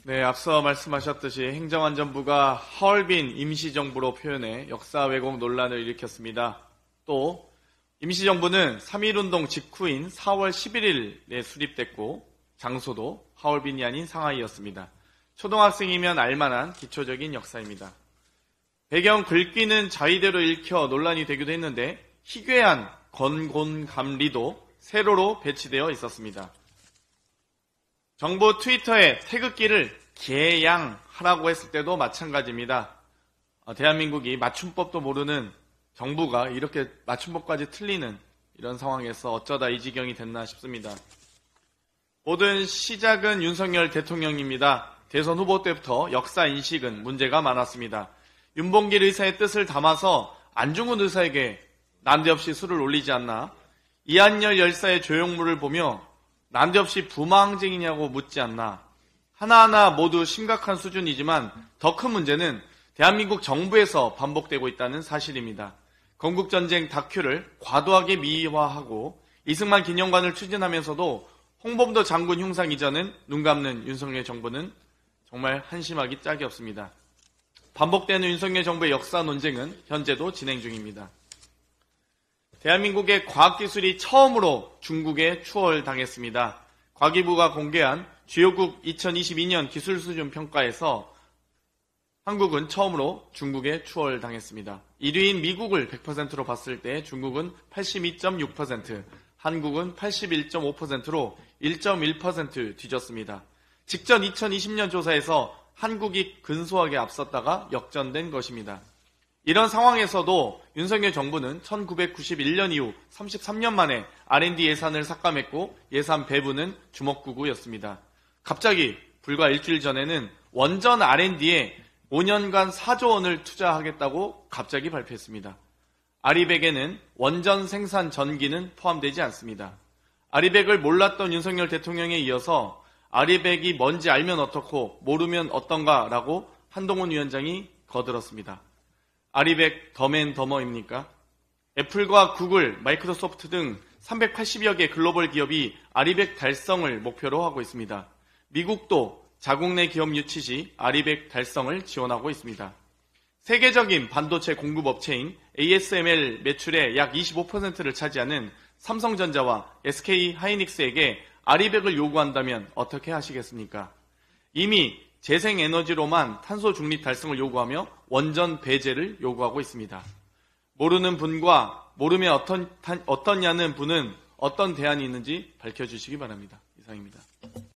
네, 앞서 말씀하셨듯이 행정안전부가 하얼빈 임시정부로 표현해 역사 왜곡 논란을 일으켰습니다. 또 임시정부는 3.1운동 직후인 4월 11일에 수립됐고 장소도 하얼빈이 아닌 상하이였습니다. 초등학생이면 알만한 기초적인 역사입니다. 배경 글귀는 자위대로 읽혀 논란이 되기도 했는데 희괴한 건곤감리도 세로로 배치되어 있었습니다. 정부 트위터에 태극기를 개양하라고 했을 때도 마찬가지입니다. 대한민국이 맞춤법도 모르는 정부가 이렇게 맞춤법까지 틀리는 이런 상황에서 어쩌다 이 지경이 됐나 싶습니다. 모든 시작은 윤석열 대통령입니다. 대선 후보 때부터 역사 인식은 문제가 많았습니다. 윤봉길 의사의 뜻을 담아서 안중근 의사에게 난데없이 술을 올리지 않나, 이한열 열사의 조형물을 보며 난데없이 부마항쟁이냐고 묻지 않나, 하나하나 모두 심각한 수준이지만 더 큰 문제는 대한민국 정부에서 반복되고 있다는 사실입니다. 건국전쟁 다큐를 과도하게 미화하고 이승만 기념관을 추진하면서도 홍범도 장군 흉상 이전은 눈 감는 윤석열 정부는 정말 한심하기 짝이 없습니다. 반복되는 윤석열 정부의 역사 논쟁은 현재도 진행 중입니다. 대한민국의 과학기술이 처음으로 중국에 추월당했습니다. 과기부가 공개한 주요국 2022년 기술수준 평가에서 한국은 처음으로 중국에 추월당했습니다. 1위인 미국을 100%로 봤을 때 중국은 82.6%, 한국은 81.5%로 1.1% 뒤졌습니다. 직전 2020년 조사에서 한국이 근소하게 앞섰다가 역전된 것입니다. 이런 상황에서도 윤석열 정부는 1991년 이후 33년 만에 R&D 예산을 삭감했고 예산 배분은 주먹구구였습니다. 갑자기 불과 일주일 전에는 원전 R&D에 5년간 4조 원을 투자하겠다고 갑자기 발표했습니다. 아리백에는 원전 생산 전기는 포함되지 않습니다. 아리백을 몰랐던 윤석열 대통령에 이어서 아리백이 뭔지 알면 어떻고 모르면 어떤가 라고 한동훈 위원장이 거들었습니다. 아리백 더맨더머입니까? 애플과 구글, 마이크로소프트 등 380여 개 글로벌 기업이 아리백 달성을 목표로 하고 있습니다. 미국도 자국 내 기업 유치 시 아리백 달성을 지원하고 있습니다. 세계적인 반도체 공급업체인 ASML 매출의 약 25%를 차지하는 삼성전자와 SK하이닉스에게 아리백을 요구한다면 어떻게 하시겠습니까? 이미 재생에너지로만 탄소 중립 달성을 요구하며 원전 배제를 요구하고 있습니다. 모르는 분과 모르면 어떠냐는 분은 어떤 대안이 있는지 밝혀주시기 바랍니다. 이상입니다.